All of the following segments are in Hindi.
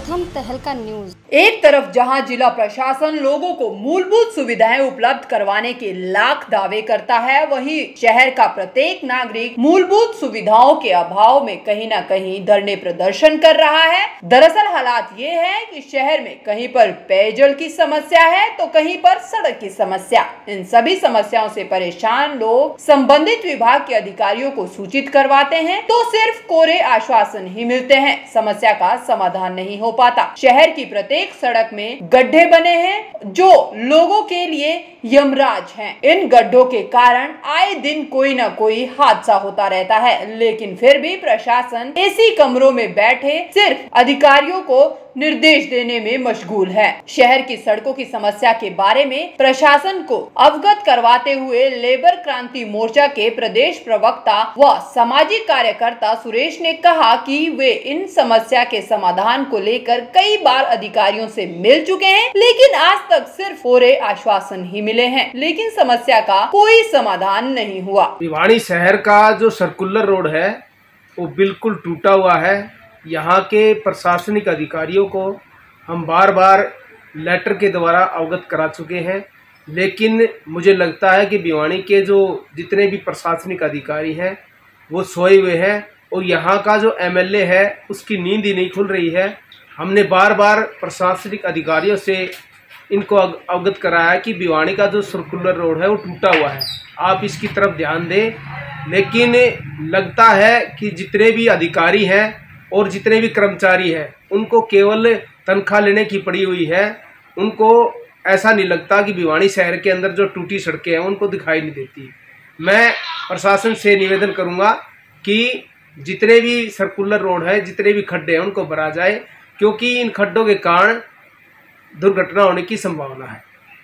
प्रथम तहलका न्यूज। एक तरफ जहां जिला प्रशासन लोगों को मूलभूत सुविधाएं उपलब्ध करवाने के लाख दावे करता है, वहीं शहर का प्रत्येक नागरिक मूलभूत सुविधाओं के अभाव में कहीं न कहीं धरने प्रदर्शन कर रहा है। दरअसल हालात ये है कि शहर में कहीं पर पेयजल की समस्या है तो कहीं पर सड़क की समस्या। इन सभी समस्याओं से परेशान लोग संबंधित विभाग के अधिकारियों को सूचित करवाते हैं तो सिर्फ कोरे आश्वासन ही मिलते हैं, समस्या का समाधान नहीं हो पाता। शहर की प्रत्येक सड़क में गड्ढे बने हैं जो लोगों के लिए यमराज हैं। इन गड्ढों के कारण आए दिन कोई न कोई हादसा होता रहता है, लेकिन फिर भी प्रशासन एसी कमरों में बैठे सिर्फ अधिकारियों को निर्देश देने में मशगूल है। शहर की सड़कों की समस्या के बारे में प्रशासन को अवगत करवाते हुए लेबर क्रांति मोर्चा के प्रदेश प्रवक्ता व सामाजिक कार्यकर्ता सुरेश ने कहा कि वे इन समस्या के समाधान को लेकर कई बार अधिकारियों से मिल चुके हैं, लेकिन आज तक सिर्फ कोरे आश्वासन ही मिले हैं, लेकिन समस्या का कोई समाधान नहीं हुआ। भिवानी शहर का जो सर्कुलर रोड है वो बिल्कुल टूटा हुआ है। यहाँ के प्रशासनिक अधिकारियों को हम बार बार लेटर के द्वारा अवगत करा चुके हैं, लेकिन मुझे लगता है कि भिवानी के जो जितने भी प्रशासनिक अधिकारी हैं वो सोए हुए हैं और यहाँ का जो एमएलए है उसकी नींद ही नहीं खुल रही है। हमने बार बार प्रशासनिक अधिकारियों से इनको अवगत कराया कि भिवानी का जो सर्कुलर रोड है वो टूटा हुआ है, आप इसकी तरफ ध्यान दें, लेकिन लगता है कि जितने भी अधिकारी हैं और जितने भी कर्मचारी हैं उनको केवल तनख्वाह लेने की पड़ी हुई है। उनको ऐसा नहीं लगता कि भिवानी शहर के अंदर जो टूटी सड़कें हैं उनको दिखाई नहीं देती। मैं प्रशासन से निवेदन करूंगा कि जितने भी सर्कुलर रोड है, जितने भी खड्डे हैं उनको भरा जाए, क्योंकि इन खड्डों के कारण दुर्घटना होने की संभावना है।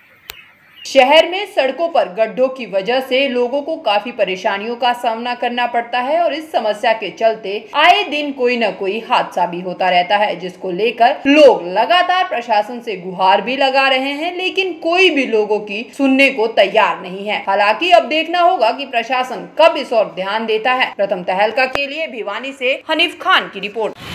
शहर में सड़कों पर गड्ढों की वजह से लोगों को काफी परेशानियों का सामना करना पड़ता है और इस समस्या के चलते आए दिन कोई न कोई हादसा भी होता रहता है, जिसको लेकर लोग लगातार प्रशासन से गुहार भी लगा रहे हैं, लेकिन कोई भी लोगों की सुनने को तैयार नहीं है। हालांकि अब देखना होगा कि प्रशासन कब इस ओर ध्यान देता है। प्रथम तहलका के लिए भिवानी से हनीफ खान की रिपोर्ट।